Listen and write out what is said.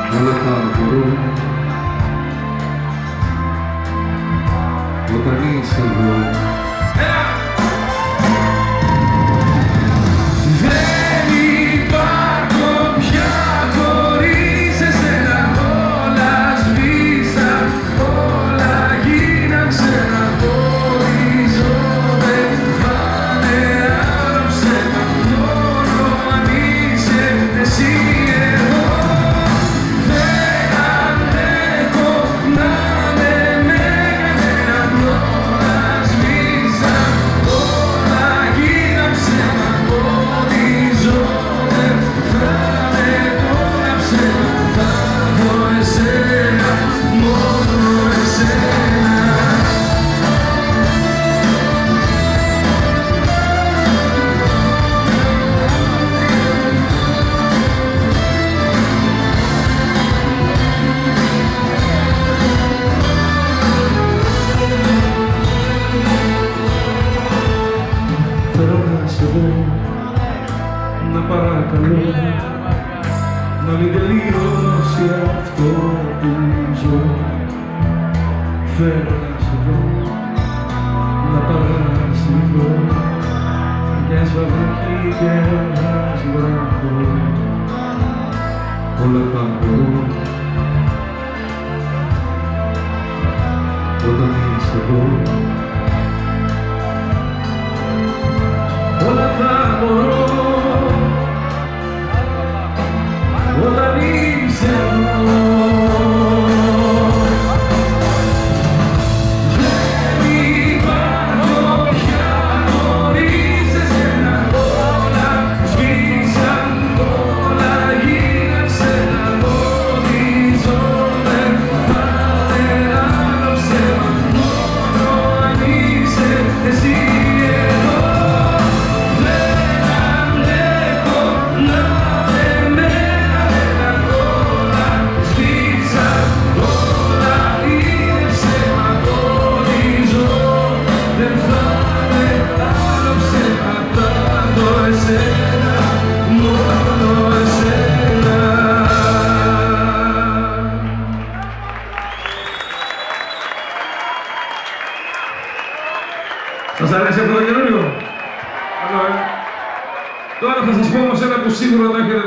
όλα τα μπορώ όταν είσαι εδώ. Δεν υπάρχω πια χωρίς εσένα, όλα σβήσαν, όλα γίναν ξένα. Χωρίζω δεν φάνε άλλο ψέμα, μόνο αν είσαι εσύ εδώ. Δεν αντέχω να με μένα, όλα σβήσαν, όλα γίναν ψέμα. Χωρίζω δεν φάνε τώρα ψέμα, θα δω εσένα, μόνο εσένα. Θέλω να σε δω, να παρακαλώ, να μην τελειώσει αυτό που ζω. Θέλω να σε δω, να παρασυρθώ, μιας βροχή και ένας βράχος. Όλα τα μπορώ όταν είσαι εδώ. Όλα τα μπορώ όταν είσαι εδώ. Δεν υπάρχω πια χωρίς εσένα, όλα σβήσαν, όλα γίναν ξένα. Χωρίζω δεν φάνε άλλο ψέμα, μόνο αν είσαι εσύ εδώ. Σας αρέσει αυτό το καινούριο? Τώρα θα σας πω όμως ένα που σίγουρα το έχετε